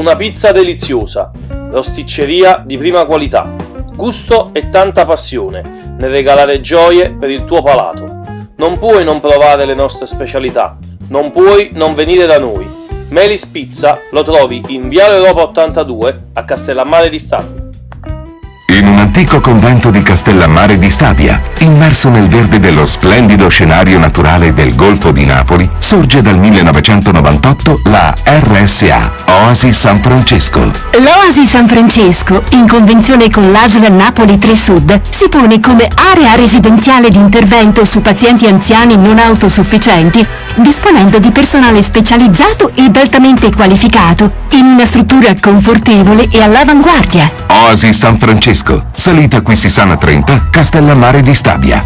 una pizza deliziosa, rosticceria di prima qualità, gusto e tanta passione nel regalare gioie per il tuo palato. Non puoi non provare le nostre specialità, non puoi non venire da noi. Melis Pizza lo trovi in Viale Europa 82 a Castellammare di Stabia. In un antico convento di Castellammare di Stabia, immerso nel verde dello splendido scenario naturale del Golfo di Napoli, sorge dal 1998 la RSA, Oasi San Francesco. L'Oasi San Francesco, in convenzione con l'ASL Napoli 3 Sud, si pone come area residenziale di intervento su pazienti anziani non autosufficienti, disponendo di personale specializzato ed altamente qualificato, in una struttura confortevole e all'avanguardia. Oasi San Francesco, salita Quisisana 30, Castellammare di Stabia.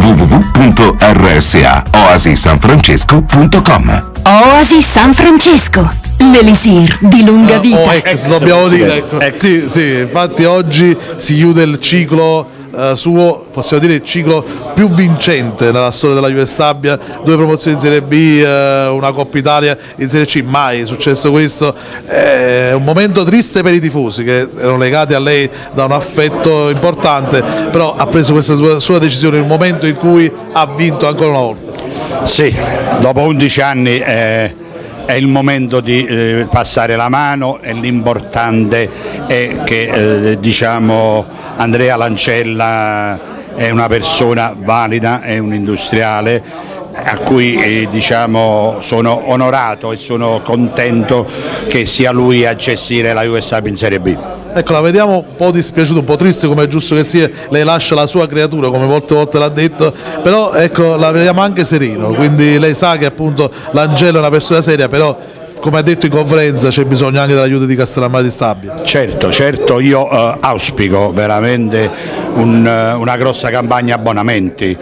www.rsaoasisanfrancesco.com. Oasi San Francesco, l'elisir di lunga vita. Dobbiamo dire, ecco. Sì, infatti oggi si chiude il ciclo suo, possiamo dire il ciclo più vincente nella storia della Juve Stabia, 2 promozioni in Serie B, una Coppa Italia in Serie C, mai è successo questo. È un momento triste per i tifosi che erano legati a lei da un affetto importante, però ha preso questa sua decisione in un momento in cui ha vinto ancora una volta. Sì, dopo 11 anni è il momento di passare la mano, e l'importante è che diciamo Andrea Lancella è una persona valida, è un industriale a cui diciamo sono onorato e sono contento che sia lui a gestire la Juve Stabia in Serie B. Ecco, la vediamo un po' dispiaciuta, un po' triste, come è giusto che sia, lei lascia la sua creatura come molte volte l'ha detto, però ecco, la vediamo anche sereno, quindi lei sa che appunto l'Angelo è una persona seria, però come ha detto in conferenza c'è bisogno anche dell'aiuto di Castellammare di Stabia. Certo, io auspico veramente una grossa campagna abbonamenti,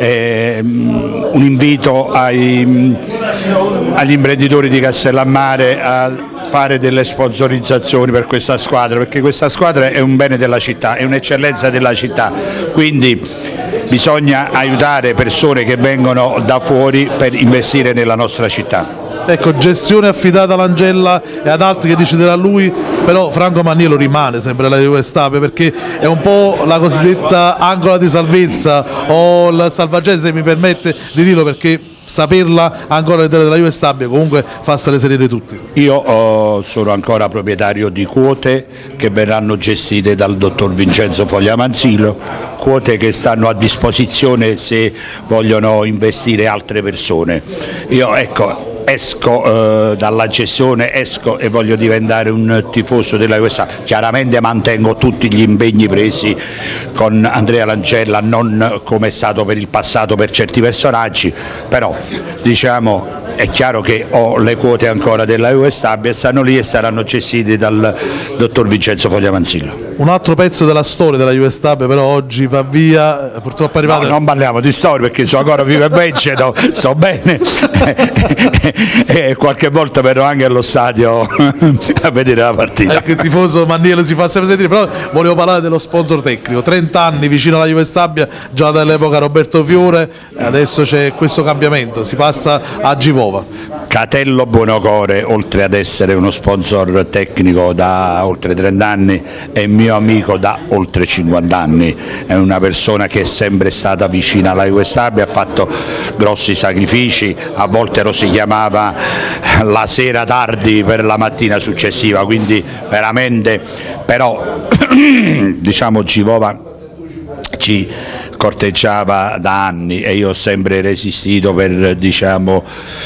un invito agli imprenditori di Castellammare a fare delle sponsorizzazioni per questa squadra, perché questa squadra è un bene della città, è un'eccellenza della città, quindi bisogna aiutare persone che vengono da fuori per investire nella nostra città. Ecco, gestione affidata all'Angella e ad altri che deciderà lui, però Franco Maniello rimane sempre alla Juve Stabia perché è un po' la cosiddetta ancora di salvezza o il salvagente, se mi permette di dirlo, perché saperla ancora all'interno della Juve Stabia comunque fa stare sereni tutti. Io sono ancora proprietario di quote che verranno gestite dal dottor Vincenzo Fogliamanzilo, quote che stanno a disposizione se vogliono investire altre persone. Io esco dalla gestione, esco e voglio diventare un tifoso della Juve Stabia. Chiaramente mantengo tutti gli impegni presi con Andrea Lancella, non come è stato per il passato per certi personaggi, però diciamo è chiaro che ho le quote ancora della Juve Stabia, stanno lì e saranno gestite dal dottor Vincenzo Fogliamanzillo. Un altro pezzo della storia della Juve Stabia però oggi va via, purtroppo è arrivato... No, non parliamo di storia perché sono ancora vivo e vegeto, sto bene e qualche volta verrò anche allo stadio a vedere la partita. Ecco, il tifoso Maniello si fa sempre sentire, però volevo parlare dello sponsor tecnico, 30 anni vicino alla Juve Stabia, già dall'epoca Roberto Fiore, adesso c'è questo cambiamento, si passa a Givova. Catello Buonocore, oltre ad essere uno sponsor tecnico da oltre 30 anni, è mio amico da oltre 50 anni, è una persona che è sempre stata vicina alla Juve Stabia, ha fatto grossi sacrifici, a volte lo si chiamava la sera tardi per la mattina successiva, quindi veramente, però diciamo Givova ci corteggiava da anni e io ho sempre resistito per diciamo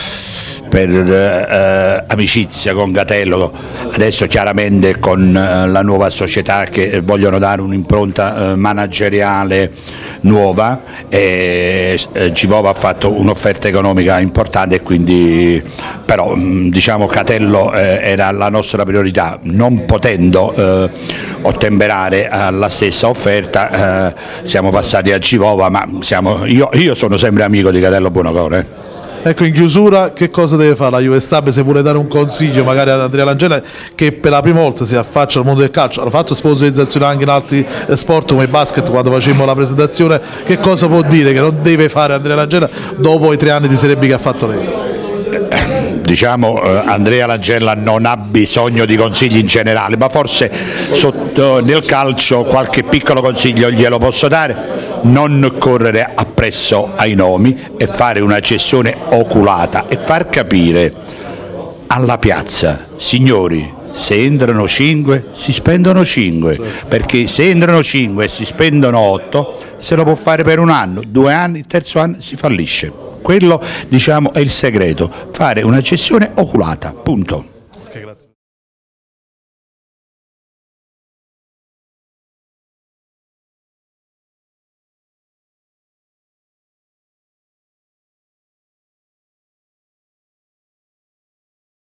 amicizia con Catello. Adesso chiaramente con la nuova società che vogliono dare un'impronta manageriale nuova e Givova ha fatto un'offerta economica importante e quindi però diciamo Catello era la nostra priorità, non potendo ottemperare alla stessa offerta siamo passati a Givova, ma io sono sempre amico di Catello Buonocore. Ecco, in chiusura che cosa deve fare la Juve Stabia se vuole dare un consiglio magari ad Andrea Lancella che per la prima volta si affaccia al mondo del calcio, hanno fatto sponsorizzazione anche in altri sport come il basket quando facemmo la presentazione, che cosa può dire che non deve fare Andrea Lancella dopo i 3 anni di Serie B che ha fatto lei? diciamo Andrea Langella non ha bisogno di consigli in generale, ma forse nel calcio qualche piccolo consiglio glielo posso dare: non correre appresso ai nomi e fare una cessione oculata e far capire alla piazza: signori, se entrano 5 si spendono 5, perché se entrano 5 e si spendono 8 se lo può fare per un anno, 2 anni, il terzo anno si fallisce. Quello, diciamo, è il segreto: fare una cessione oculata, punto. Ok, grazie.